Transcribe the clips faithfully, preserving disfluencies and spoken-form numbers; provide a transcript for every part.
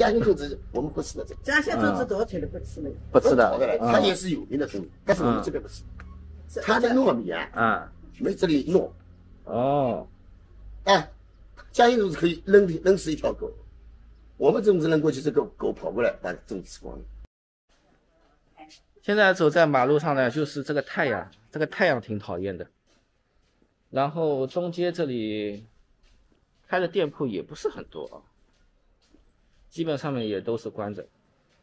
嘉兴种子我们不吃的这个。 嘉兴种子多甜的不吃的。 不吃的， 它也是有名的种子，但是我们这边不吃。它的糯米啊， 啊， 没这里糯。 哦， 哎，嘉兴种子可以扔扔死一条狗，我们种子扔过去，这个狗跑过来把种子吃光了。 现在走在马路上呢，就是这个太阳，这个太阳挺讨厌的。然后中街这里开的店铺也不是很多啊，基本上面也都是关着。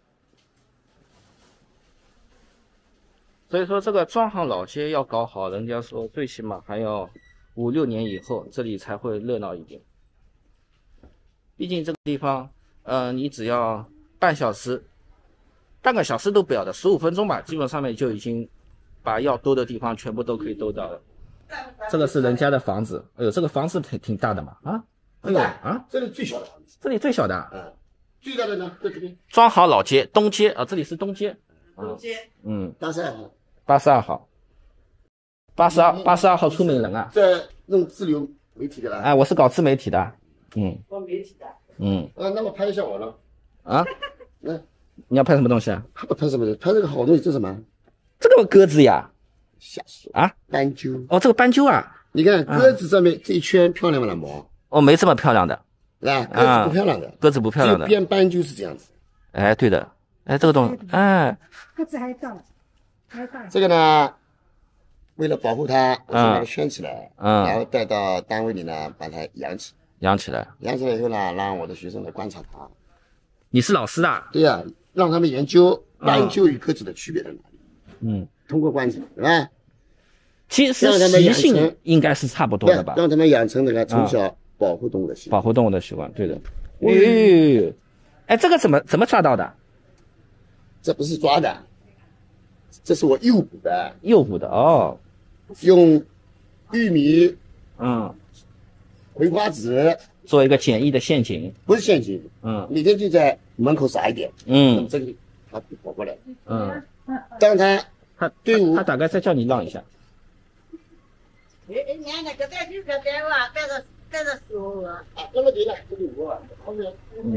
所以说这个庄行老街要搞好，人家说最起码还要五六年以后，这里才会热闹一点。毕竟这个地方，呃，你只要半小时、半个小时都不要的，十五分钟吧，基本上面就已经把要兜的地方全部都可以兜到了。这个是人家的房子，哎呦，这个房子挺挺大的嘛，啊，哎呦啊， 这里最小的房子， 这里最小的， 嗯，最大的呢在这边。 庄行老街东街啊，这里是东街， 东街， 嗯， 八十二号， 八十二号，八十二八十二号出名人啊， 在弄自流媒体的啦。 哎，我是搞自媒体的，嗯， 做媒体的， 嗯， 啊，那么拍一下我了， 啊， 嗯， 你要拍什么东西啊？ 拍什么的？拍这个好东西，这是什么？ 这个鸽子呀， 瞎说啊， 斑鸠。 哦，这个斑鸠啊， 你看鸽子上面这一圈漂亮吗？那毛， 哦，没这么漂亮的， 是吧？鸽子不漂亮的， 鸽子不漂亮的， 边斑鸠是这样子。 哎，对的，哎，这个东西，哎， 鸽子还大了，还大。 这个呢，为了保护它，我先把它圈起来， 嗯， 然后带到单位里呢，把它养起， 养起来， 养起来以后呢，让我的学生来观察它。 你是老师的？ 对呀、啊，让他们研究斑鸠与鸽子的区别在哪里。 嗯， 通过观察，是吧？ 其实习性应该是差不多的吧？ 让他们养成那个从小保护动物的习惯， 保护动物的习惯，对的。哎，哎，这个怎么怎么抓到的？ 这不是抓的，这是我诱捕的。 诱捕的哦， 用玉米、 嗯， 葵花籽做一个简易的陷阱， 不是陷阱， 嗯， 每天就在门口撒一点， 嗯， 那么这个它就跑过来， 嗯， 当它他队伍， 他大概再叫你让一下。 哎哎，你看那个带就带带哇，带着带着手啊， 这么对了，这里我后面，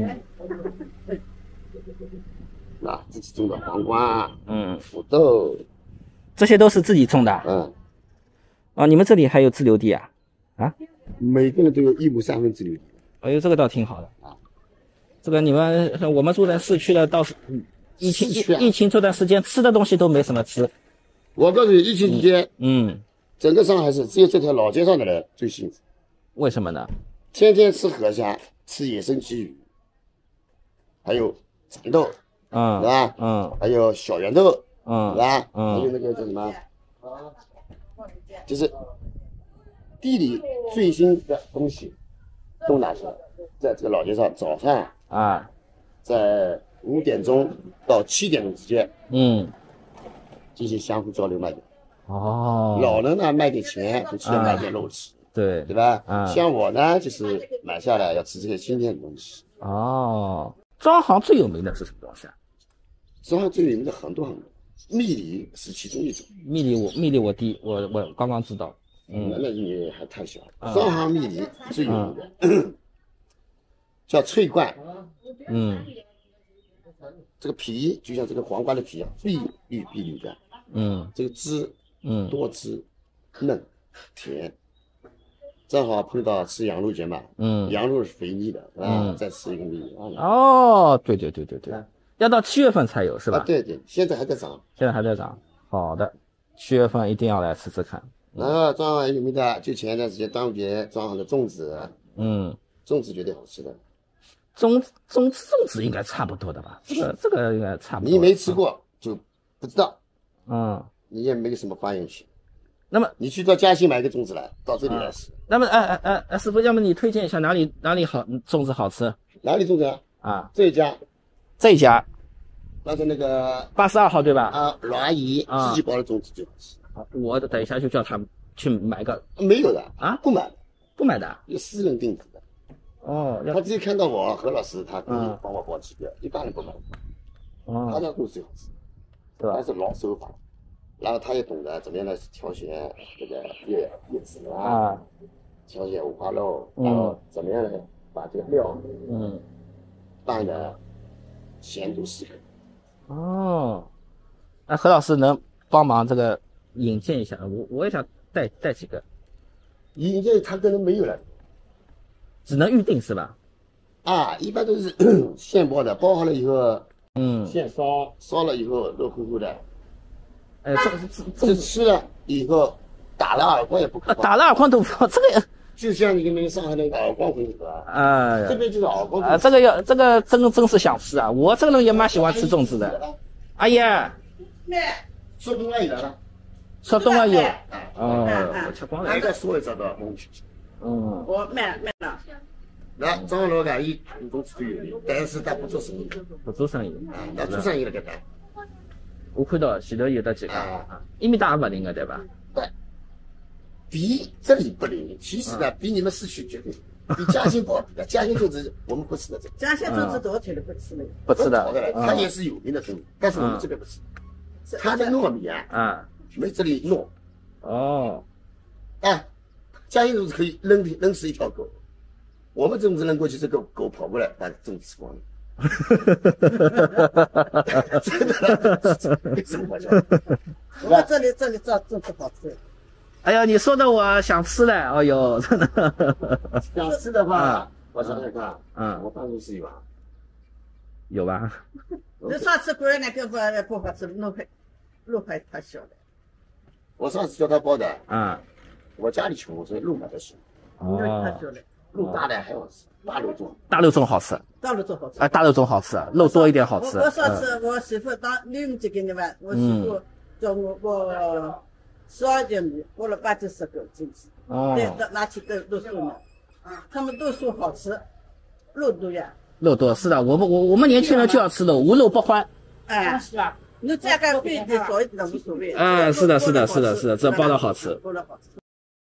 啊，自己种的黄瓜， 嗯， 土豆， 这些都是自己种的， 嗯， 哦，你们这里还有自留地啊？啊， 每个人都有一亩三分自留地， 哎呦，这个倒挺好的啊。这个你们我们住在市区的，倒是疫情疫情这段时间吃的东西都没什么吃。 我告诉你，疫情期间， 嗯， 整个上海市只有这条老街上的人最幸福。 为什么呢？ 天天吃河虾，吃野生鲫鱼，还有蚕豆， 嗯， 是吧？ 嗯， 还有小圆豆， 嗯， 是吧？ 嗯， 还有那个叫什么？就是地里最新的东西都拿出来，在这个老街上，早上啊， 在五点钟到七点钟之间， 嗯， 进行相互交流卖点。 哦， 老人呢卖点钱，就去买点肉吃， 对对吧？ 嗯， 像我呢，就是买下来要吃这些新鲜的东西。 哦，庄行最有名的是什么东西啊？ 庄行最有名的很多很多，蜜梨是其中一种。 蜜梨我蜜梨我第我我刚刚知道， 嗯，那你还太小了。庄行蜜梨最有名的、嗯、叫翠冠， 嗯， 这个皮就像这个黄瓜的皮啊，碧绿碧绿的， 嗯， 这个汁， 嗯， 多汁嫩甜，正好碰到吃羊肉节嘛， 嗯， 羊肉是肥腻的，啊，嗯、再吃一个蜜梨啊。 哦，对对对对对，要到七月份才有是吧？ 啊、对对，现在还在涨， 现在还在涨。好的，七月份一定要来吃吃看。 然后庄行有名的，就前一段时间端午节庄行的粽子， 嗯， 粽子绝对好吃的。 粽粽粽子应该差不多的吧？这个这个应该差不多。 你没吃过就不知道， 嗯， 你也没什么发言权。 那么你去到嘉兴买个粽子来，到这里来吃。 嗯、那么，哎哎哎哎，师傅，要么你推荐一下哪里哪里好粽子好吃？ 哪里粽子啊？ 啊， 这一家， 这一家， 那是那个八十二号对吧？ 啊，老阿姨啊自己包的粽子最好吃。 好，我等一下就叫他们去买个。 没有的啊， 不买， 不买的， 有私人定制的。 哦， 他直接看到我何老师，他可以帮我包起标，一般人不买。 哦， 他家粽子最好吃， 是吧？ 但是老手法，然后他也懂得怎么样来挑选这个叶叶子啊，挑选五花肉，然后怎么样来把这个料， 嗯， 拌的咸度适合。 哦，那何老师能帮忙这个引荐一下？我我也想带带几个。 引荐他可能没有了。 只能预定是吧？ 啊，一般都是现包的，包好了以后， 嗯， 现烧，烧了以后热乎乎的。 哎，这这这这吃了以后打了耳光也不可怕。 打了耳光都不放，这个就像你们上海那个耳光粉是吧？ 啊， 这边就是耳光粉。 啊，这个要这个真真是想吃啊！我这个人也蛮喜欢吃粽子的。阿姨， 说东莞有了， 说东莞有。哦，我吃光了。 哪个说一只的？ 嗯， 我买买了。 那张老板伊都是都有的，但是他不做生意。 不做生意。 啊，那做生意了搿搭。 我看到前头有的几个啊，一米大也不灵个对吧？ 对。比这里不灵，其实呢，比你们市区绝对比嘉兴不好比的。嘉兴粽子我们不吃的这个。 嘉兴粽子多少钱都不吃那个。 不吃的。 它也是有名的粽子，但是我们这边不吃。它的糯米啊， 啊， 没这里糯。 哦。 哎，嘉兴粽子可以扔扔死一条狗，我们粽子扔过去，这个狗跑过来把粽子吃光了。真的，为什么？ 我们这里这里做粽子好吃。 哎呀，你说的我想吃了，哎呦，真的。 想吃的话，我想想看， 嗯， 我办公室有啊， 有吧？ 你上次过来那个不不好吃，路牌路牌太小了。 我上次叫他包的， 啊， 我家里穷，所以路买的少。 路太小了， 路大的还好吃，大肉粽。 大肉粽好吃。 大肉粽好吃。 哎，大肉粽好吃，肉多一点好吃。 我上次我媳妇当领子给你们，我媳妇叫我我十二点米，包了八九十个进去，对，拿去都都说呢，啊，他们都说好吃，肉多呀。 肉多是的，我们我我们年轻人就要吃肉，无肉不欢。 哎，是吧？你价格贵一点少一点无所谓。 哎，是的，是的，是的，是的，这包的好吃。 包的好吃。